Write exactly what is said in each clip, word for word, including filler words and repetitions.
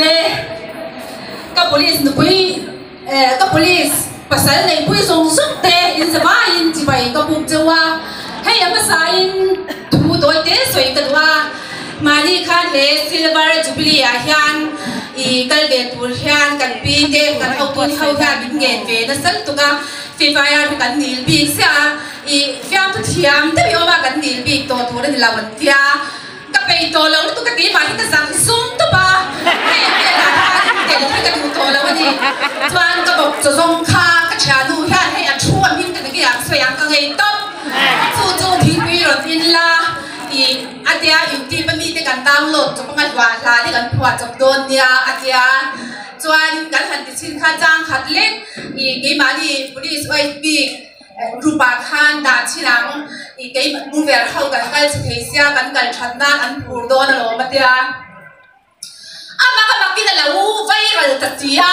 le ka police Nupui eh ka police pasal nei pui song suk te in zama in chi bai ka buk chewa hey ama sa in thu doi te soi ka dwa mani khan le silver jubilee a hian i kal ve tur hian kan pi te kan au tin hau ha bin ngen ve na sal tu ka fi fire kan nil bi sia i fiam tu thiam te bi oma kan nil bi to tur ni lawan tia ka pe to lo tu ka ti ma hi ta sang sum tu ba hey ya la te lo ka tu to lo ni chuan ka bok zo zong kha ka cha nu hian hey a thu min ka ki ya so yang ka ngei top chu chu thi pi ro tin la i atia yuti pa mi te kan download cho pa ngai wa la ni kan phwa chok don nia atia chuan kan han ti chin kha chang khat lek i ke ma ni police oi pi rupa khan da chinang i ke mu ver hau kan kal chhe sia kan kal thatna an phur don lo matia ama ka makin la u viral ta tia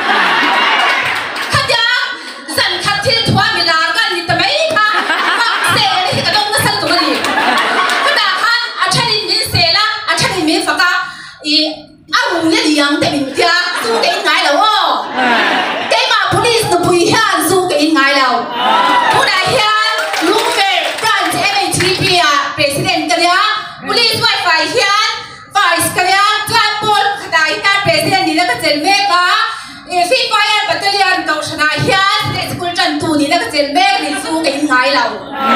khatia san khathil thwa milar kan ni ta mai kha mak se ni ka dong na sal tu ni kada khan achani min se la achani min faka i aru le liang te min tia su ke ngai lo o ke ma police no pui hian su ke ngai lo pu da hian lung ve branch M H T P a president ka ya police wifi hian vice ka ya transport kada ita president ni la ka chel me ka e fi fire battalion to shana hian school chan tu ni la ka chel me ni su ke ngai lo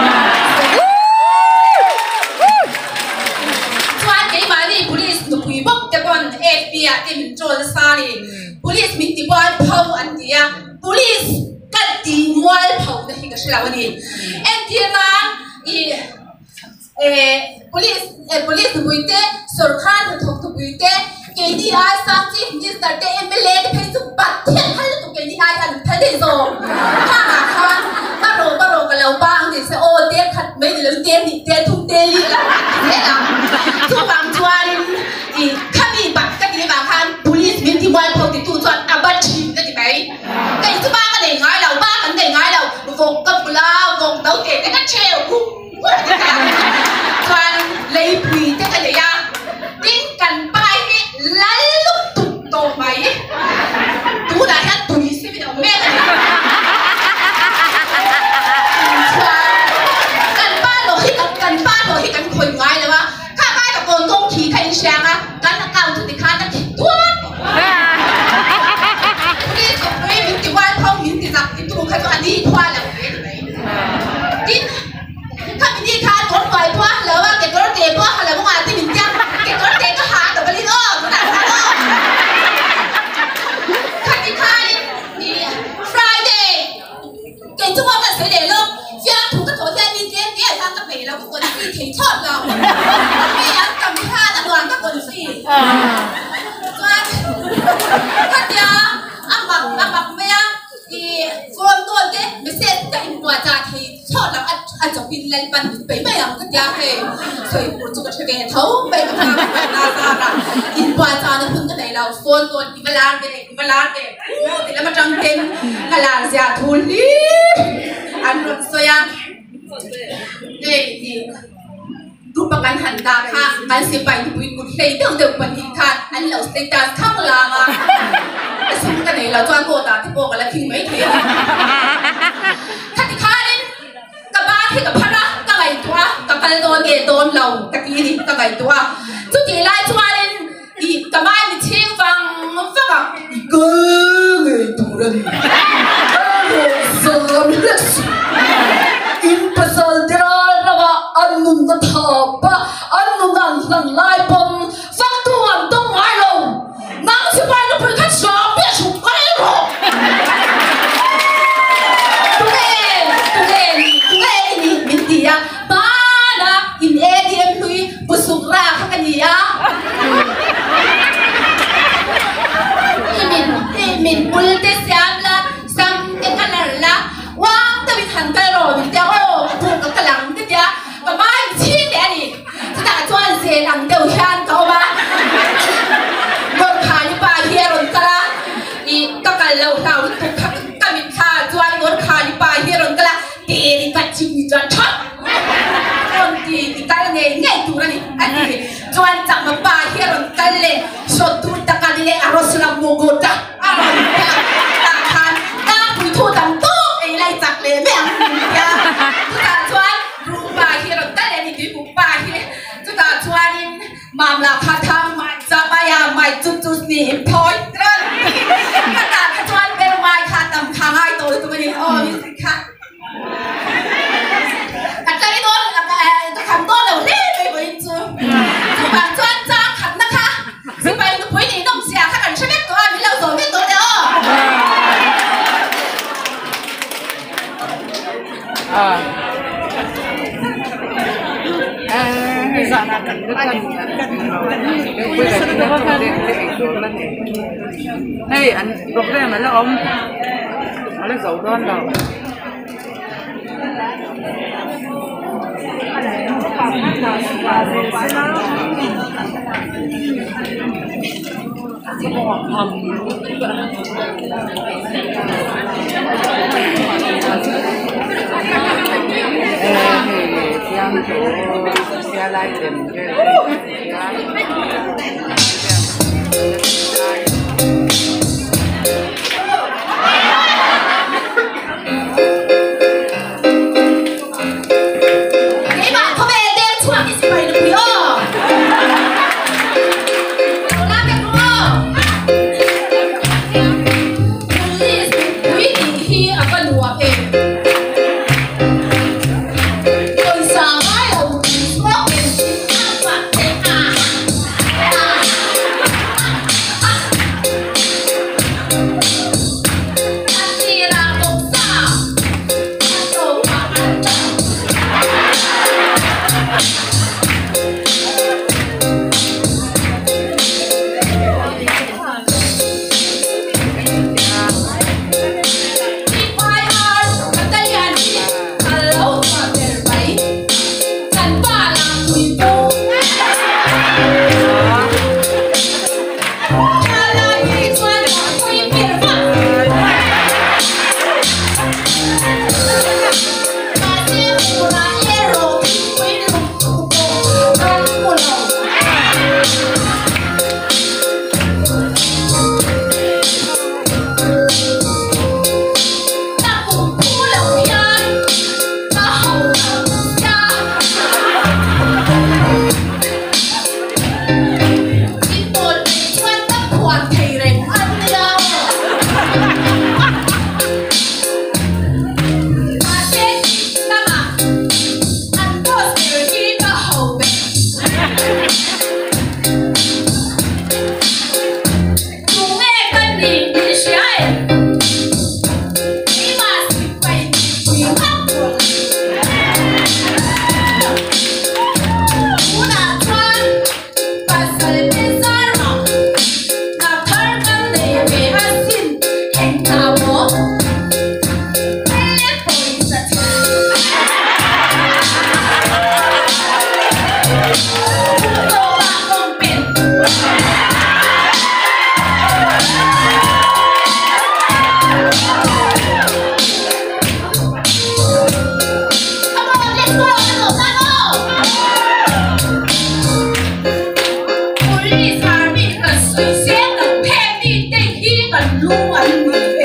chuan ke ma ni police no pui bok te bon F B I te min chol sa ni police min ti bon phau an tia police ka ti mual phau na hi ka shla wani en ti na i e police e police no pui te sarkar no thok tu pui te K D I sam chi ni sa te M L A te phei su pat thian hal tu K D I an thade zo ha ha ha ba ro ba ro ka lo bang ni se o te khat mai ni lo te ni te thum te li la te la chu bang chuan i khami ba ka ti ba khan police min ti wal phau ti tu chuan abat chi ka ti bai kai chu ba ka nei ngai lo ba kan nei ngai lo vok ka pula vok dau te te ka cheu chuan lei pui te ka le ya tin kan pai ni lal lu tu to mai tu da ha tu si bi do me kan pa lo hi kan pa lo hi kan khoi ngai la wa kha bai ka kon tong thi khai siang a kan na kau tu ti kha na thi tu ni ko pe min ti wa phau min ti zak ti tu kha to ani thwa la ve tin kha min ti kha ton vai thwa la wa ke tor te thwa la wa ti min chang ke tor te ka ha to bali o tu na ha o kha ti kha ni Friday ke chu wa ka se de lo ya tu ka to te ni te ke ta ka pe lo ko ko ti thi chot lo me ya kam kha na lo ka ko ti wa kha ya amak amak me ya i phone to te message ka in wa cha thi chot lo a chok bin len pan pe me ya ka ya he soi pu chu ka thege thau pe ka na sa ra in wa cha na phun ka nei lo phone to i ma lan ke i ma lan ke o ti la ma chang ten ka la sia thul li an ro so ya ei i rupa kan han da kha kan si pai tu pui kut hlei deu deu pan hi kha an lo status thang la ma sum ka nei lo chuan ko ta ti ko ka la thing mai the kha ti kha rin ka ba thi ka phara ka gai tua ka kal don ge don lo ka ti ni ka gai tua chu ti lai chuan rin i ka mai ni thing wang fa ka ke nge tu ra ni Zoram in pasal dera rawa annun na thapa annun nang nang lai pom fak tu am tong ngai lo nang si pai no pui khat so pe su kai ro tu en tu en tu en ni min ti ya ba na in A T M lui busuk ra kha kan ya imin imin pul te siam la sam ke kalar la wang ta bi han ka ro bi ta o pu ka kalang te ya ka mai chi le ni ta chuan se lang deu hian ka ba gor kha ni pa hi ron kala i ka kal lo lau tu ka ka mi kha chuan gor kha ni pa hi ron kala te ri ka chi ni chuan thot ron ti ti kal nge nge tu ra ni ani chuan chang ma pa hi ron kal le so tu ta ka ni le aro กูกูจักอะไรเนี่ยต่างคันตาคุยทูต่างตู้ไอ้ไรจักเลยแม่งเนี่ยทุกการชวนรู้ป่าที่เราได้เลยนี่ดูป่าที่ทุกการชวนนี่มามลาพัฒน์ไม่จะไปยาไม่จุดจุดนี่พอยต์นั่นขนาดชวนเป็นไม้ขาต่ำขาง่ายตัวตัวนี้อ๋อนี่สิค่ะขัดใจตัวจะขัดตัวเร็วเล่ไปไปจูทุกการชวนจ้าขัดนะคะสิไปตัวผู้หญิงต้องเสียถ้ากันใช่ไหมตัวมีเราตัวไม่ตัวเดียวอ่าเออสาระกันด้วยกันคุยกันที่นั่นก็ได้ได้คุยกันแล้วเนี่ยเฮ้ยอันโปรแกรมนั้นแล้วอมอะไรสาวร้อนเราyang tu dia lain diaนี่มาเขาเป็นเด็กช่วงที่สิบไปหนึ่งปีอ๋อลาเป็นอ๋อลิสวิธีที่อัปนัวเองHãy subscribe cho kênh Ghiền Mì Gõ để không bỏ lỡ những video hấp dẫn